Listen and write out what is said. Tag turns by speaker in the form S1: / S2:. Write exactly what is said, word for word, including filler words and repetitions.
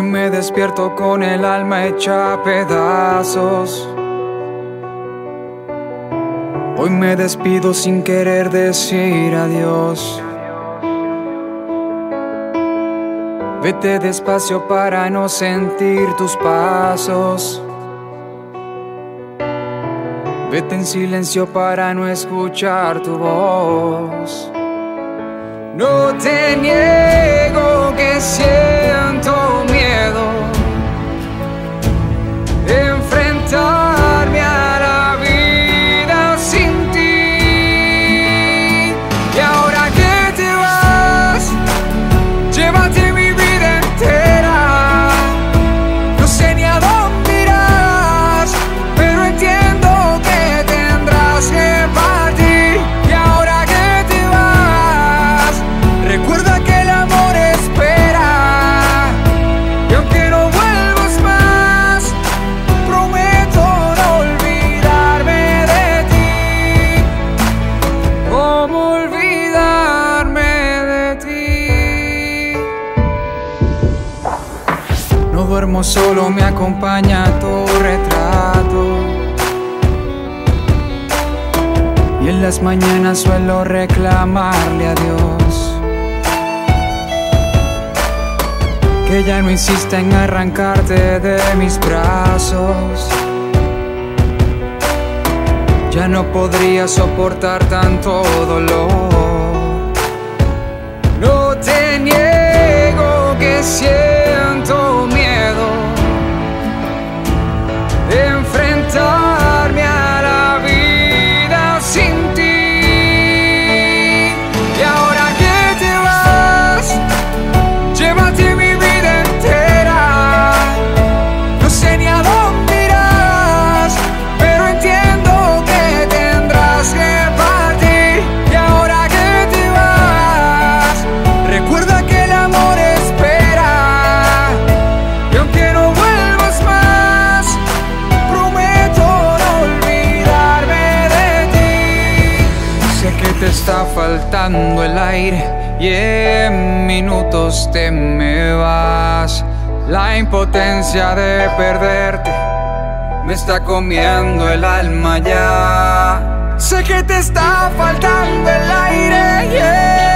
S1: me despierto con el alma hecha a pedazos. Hoy me despido sin querer decir adiós. Vete despacio para no sentir tus pasos. Vete en silencio para no escuchar tu voz. No te niego que siento miedo de enfrentarme a la vida sin ti. Y ahora que te vas, llévate mi vida entera. No sé ni a dónde irás, pero entiendo que tendrás que partir. Y ahora que te vas, recuerda que el amor espera. Y aunque no vuelvas más, prometo no olvidarme de ti. ¿Cómo olvidarme de ti? No duermo solo, me acompaña tu retrato. Y en las mañanas suelo reclamarle a Dios que ya no insista en arrancarte de mis brazos. Ya no podría soportar tanto dolor. No te niego que siento miedo de enfrentarme a la vida sin ti. Y ahora que te vas, llévate mi vida entera. No sé ni a dónde irás, pero entiendo que tendrás que partir. Y ahora que te vas, recuerda que el amor espera. Y aunque no vuelvas más, prometo no olvidarme de ti. Sé que te está faltando el aire y en minutos te me vas. La impotencia de perderte me está comiendo el alma ya. Sé que te está faltando el aire, yeah.